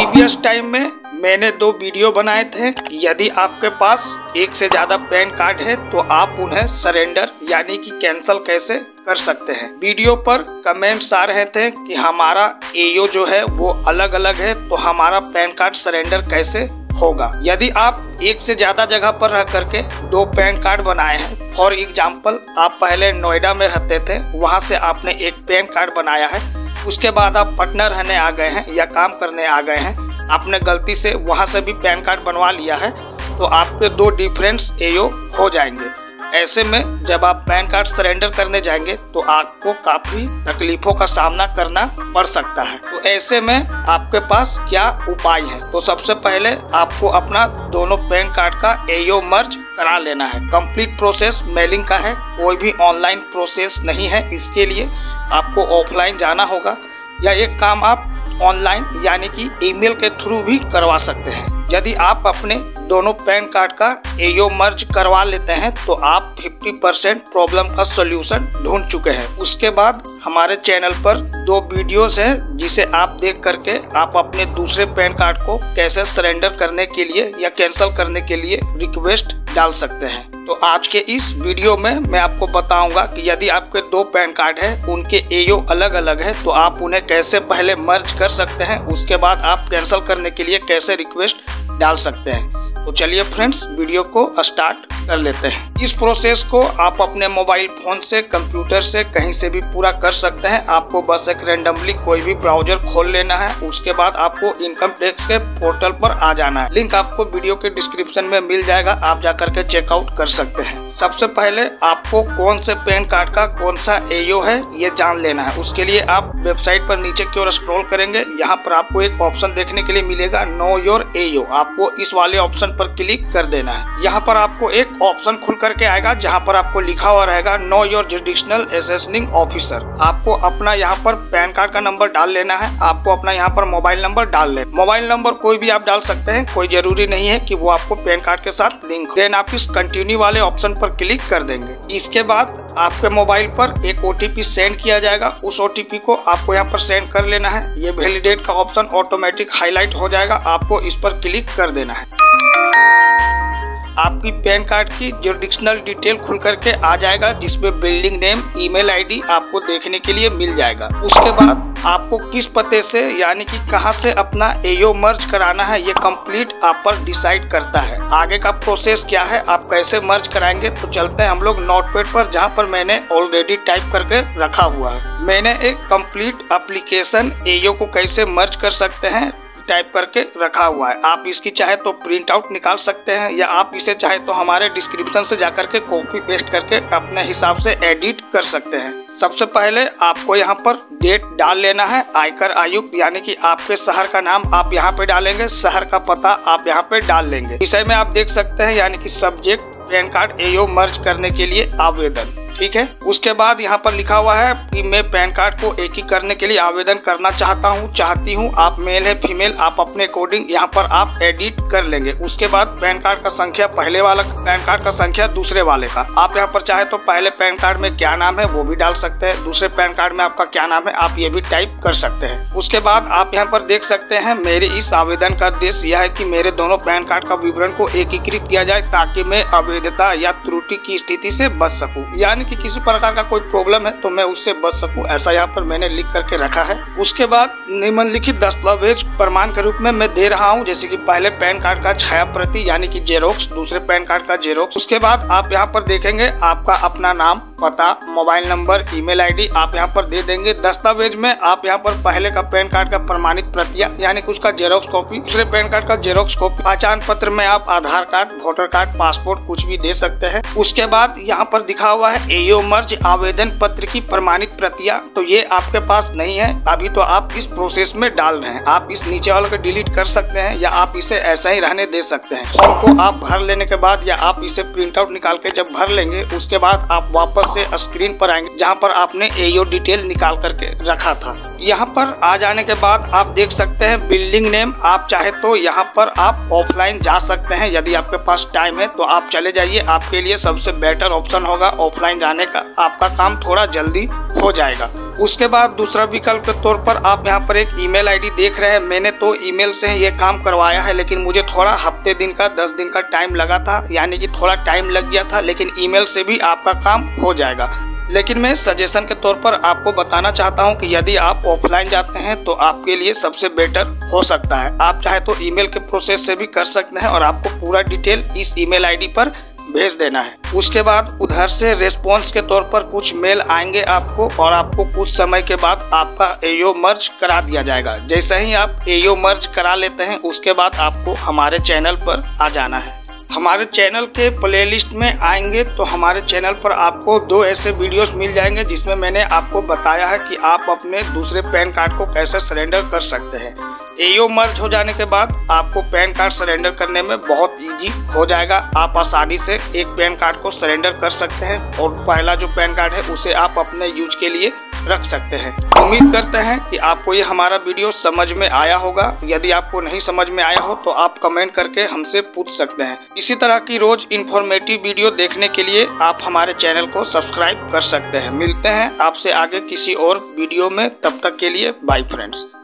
Previous time में मैंने 2 video बनाए थे कि यदि आपके पास एक से ज्यादा पैन कार्ड है तो आप उन्हें सरेंडर यानी कि कैंसिल कैसे कर सकते हैं। वीडियो पर कमेंट्स आ रहे थे कि हमारा एओ जो है वो अलग अलग है तो हमारा पैन कार्ड सरेंडर कैसे होगा। यदि आप एक से ज्यादा जगह पर रह करके 2 पैन कार्ड बनाए हैं, फॉर एग्जाम्पल आप पहले नोएडा में रहते थे, वहां से आपने एक पैन कार्ड बनाया है, उसके बाद आप पटना रहने आ गए हैं या काम करने आ गए हैं, आपने गलती से वहां से भी पैन कार्ड बनवा लिया है, तो आपके 2 डिफरेंस एओ हो जाएंगे। ऐसे में जब आप पैन कार्ड सरेंडर करने जाएंगे तो आपको काफी तकलीफों का सामना करना पड़ सकता है। तो ऐसे में आपके पास क्या उपाय है? तो सबसे पहले आपको अपना दोनों पैन कार्ड का एओ मर्ज करा लेना है। कंप्लीट प्रोसेस मेलिंग का है, कोई भी ऑनलाइन प्रोसेस नहीं है। इसके लिए आपको ऑफलाइन जाना होगा या एक काम आप ऑनलाइन यानी कि ईमेल के थ्रू भी करवा सकते हैं। यदि आप अपने दोनों पैन कार्ड का एओ मर्ज करवा लेते हैं तो आप 50% प्रॉब्लम का सॉल्यूशन ढूंढ चुके हैं। उसके बाद हमारे चैनल पर 2 वीडियोस हैं जिसे आप देख करके आप अपने दूसरे पैन कार्ड को कैसे सरेंडर करने के लिए या कैंसिल करने के लिए रिक्वेस्ट डाल सकते हैं। तो आज के इस वीडियो में मैं आपको बताऊंगा कि यदि आपके 2 पैन कार्ड है, उनके एओ अलग अलग है, तो आप उन्हें कैसे पहले मर्ज कर सकते हैं, उसके बाद आप कैंसिल करने के लिए कैसे रिक्वेस्ट डाल सकते हैं। तो चलिए फ्रेंड्स, वीडियो को स्टार्ट कर लेते हैं। इस प्रोसेस को आप अपने मोबाइल फोन से, कंप्यूटर से, कहीं से भी पूरा कर सकते हैं। आपको बस एक रैंडमली कोई भी ब्राउजर खोल लेना है, उसके बाद आपको इनकम टैक्स के पोर्टल पर आ जाना है। लिंक आपको वीडियो के डिस्क्रिप्शन में मिल जाएगा, आप जाकर के चेकआउट कर सकते हैं। सबसे पहले आपको कौन से पैन कार्ड का कौन सा एओ है ये जान लेना है। उसके लिए आप वेबसाइट पर नीचे की ओर स्क्रॉल करेंगे, यहाँ पर आपको एक ऑप्शन देखने के लिए मिलेगा, नो योर एओ। आपको इस वाले ऑप्शन पर क्लिक कर देना है। यहाँ पर आपको एक ऑप्शन खुल करके आएगा जहाँ पर आपको लिखा हुआ रहेगा know your jurisdictional assessing officer. आपको अपना यहाँ पर पैन कार्ड का नंबर डाल लेना है। आपको अपना यहाँ पर मोबाइल नंबर डाल लेना। मोबाइल नंबर कोई भी आप डाल सकते हैं, कोई जरूरी नहीं है कि वो आपको पैन कार्ड के साथ लिंक। देन आप इस कंटिन्यू वाले ऑप्शन पर क्लिक कर देंगे। इसके बाद आपके मोबाइल पर एक ओटीपी सेंड किया जाएगा। उस ओटीपी को आपको यहाँ पर सेंड कर लेना है। ये वैलिडेट का ऑप्शन ऑटोमेटिक हाईलाइट हो जाएगा, आपको इस पर क्लिक कर देना है। आपकी पैन कार्ड की जुरिडिक्शनल डिटेल खुल करके आ जाएगा, जिसमें बिल्डिंग नेम, ईमेल आईडी आपको देखने के लिए मिल जाएगा। उसके बाद आपको किस पते से यानी कि कहां से अपना एओ मर्ज कराना है ये कंप्लीट आप पर डिसाइड करता है। आगे का प्रोसेस क्या है, आप कैसे मर्ज कराएंगे, तो चलते हैं हम लोग नोटपैड पर, जहां पर मैंने ऑलरेडी टाइप करके रखा हुआ है। मैंने एक कंप्लीट एप्लीकेशन एओ को कैसे मर्ज कर सकते हैं टाइप करके रखा हुआ है। आप इसकी चाहे तो प्रिंट आउट निकाल सकते हैं या आप इसे चाहे तो हमारे डिस्क्रिप्शन से जाकर के कॉपी पेस्ट करके अपने हिसाब से एडिट कर सकते हैं। सबसे पहले आपको यहाँ पर डेट डाल लेना है। आयकर आयुक्त यानी कि आपके शहर का नाम आप यहाँ पे डालेंगे, शहर का पता आप यहाँ पे डाल लेंगे। विषय में आप देख सकते हैं यानी कि subject PAN card AO merge करने के लिए आवेदन, ठीक है। उसके बाद यहाँ पर लिखा हुआ है कि मैं पैन कार्ड को एक ही करने के लिए आवेदन करना चाहता हूँ, चाहती हूँ। आप मेल है फीमेल आप अपने अकॉर्डिंग यहाँ पर आप एडिट कर लेंगे। उसके बाद पैन कार्ड का संख्या पहले वाला, पैन कार्ड का संख्या दूसरे वाले का। आप यहाँ पर चाहे तो पहले पैन कार्ड में क्या नाम है वो भी डाल सकते हैं, दूसरे पैन कार्ड में आपका क्या नाम है आप ये भी टाइप कर सकते हैं। उसके बाद आप यहाँ पर देख सकते हैं मेरे इस आवेदन का उद्देश्य यह है कि मेरे दोनों पैन कार्ड का विवरण को एकीकृत किया जाए ताकि मैं अवैधता या त्रुटि की स्थिति से बच सकूं, यानी कि किसी प्रकार का कोई प्रॉब्लम है तो मैं उससे बच सकूं, ऐसा यहाँ पर मैंने लिख करके रखा है। उसके बाद निम्नलिखित दस्तावेज प्रमाण के रूप में मैं दे रहा हूँ, जैसे कि पहले पैन कार्ड का छाया प्रति यानी कि जेरोक्स, दूसरे पैन कार्ड का जेरोक्स। उसके बाद आप यहाँ पर देखेंगे आपका अपना नाम, पता, मोबाइल नंबर, ईमेल आईडी आप यहाँ पर दे देंगे। दस्तावेज में आप यहाँ पर पहले का पैन कार्ड का प्रमाणित प्रतियां यानी कि उसका जेरोक्स कॉपी, दूसरे पैन कार्ड का जेरोक्स कॉपी, पहचान पत्र में आप Aadhaar card, voter card, passport कुछ भी दे सकते हैं। उसके बाद यहाँ पर दिखा हुआ है एओ मर्ज आवेदन पत्र की प्रमाणित प्रतियां, तो ये आपके पास नहीं है अभी, तो आप इस प्रोसेस में डाल रहे हैं। आप इस नीचे वाले को डिलीट कर सकते हैं या आप इसे ऐसा ही रहने दे सकते हैं। फॉर्म को आप भर लेने के बाद या आप इसे प्रिंट आउट निकाल के जब भर लेंगे उसके बाद आप वापस से स्क्रीन पर आएंगे जहां पर आपने एओ डिटेल निकाल करके रखा था। यहाँ पर आ जाने के बाद आप देख सकते हैं बिल्डिंग नेम। आप चाहे तो यहाँ पर आप ऑफलाइन जा सकते हैं, यदि आपके पास टाइम है तो आप चले जाइए। आपके लिए सबसे बेटर ऑप्शन होगा ऑफलाइन जाने का, आपका काम थोड़ा जल्दी हो जाएगा। उसके बाद दूसरा विकल्प के तौर पर आप यहाँ पर एक ईमेल आईडी देख रहे हैं। मैंने तो ईमेल से ये काम करवाया है, लेकिन मुझे थोड़ा हफ्ते दिन का 10 दिन का टाइम लगा था, यानी कि थोड़ा टाइम लग गया था। लेकिन ईमेल से भी आपका काम हो जाएगा। लेकिन मैं सजेशन के तौर पर आपको बताना चाहता हूं कि यदि आप ऑफलाइन जाते हैं तो आपके लिए सबसे बेटर हो सकता है। आप चाहे तो ईमेल के प्रोसेस से भी कर सकते हैं और आपको पूरा डिटेल इस ईमेल आईडी पर भेज देना है। उसके बाद उधर से रेस्पॉन्स के तौर पर कुछ मेल आएंगे आपको, और आपको कुछ समय के बाद आपका एओ मर्ज करा दिया जाएगा। जैसे ही आप एओ मर्ज करा लेते हैं उसके बाद आपको हमारे चैनल पर आ जाना है। हमारे चैनल के प्लेलिस्ट में आएंगे तो हमारे चैनल पर आपको 2 ऐसे वीडियोस मिल जाएंगे जिसमें मैंने आपको बताया है कि आप अपने दूसरे पैन कार्ड को कैसे सरेंडर कर सकते हैं। एओ मर्ज हो जाने के बाद आपको पैन कार्ड सरेंडर करने में बहुत इजी हो जाएगा। आप आसानी से एक पैन कार्ड को सरेंडर कर सकते हैं और पहला जो पैन कार्ड है उसे आप अपने यूज के लिए रख सकते हैं। उम्मीद करते हैं कि आपको ये हमारा वीडियो समझ में आया होगा। यदि आपको नहीं समझ में आया हो तो आप कमेंट करके हमसे पूछ सकते हैं। इसी तरह की रोज इन्फॉर्मेटिव वीडियो देखने के लिए आप हमारे चैनल को सब्सक्राइब कर सकते हैं। मिलते हैं आपसे आगे किसी और वीडियो में, तब तक के लिए बाय फ्रेंड्स।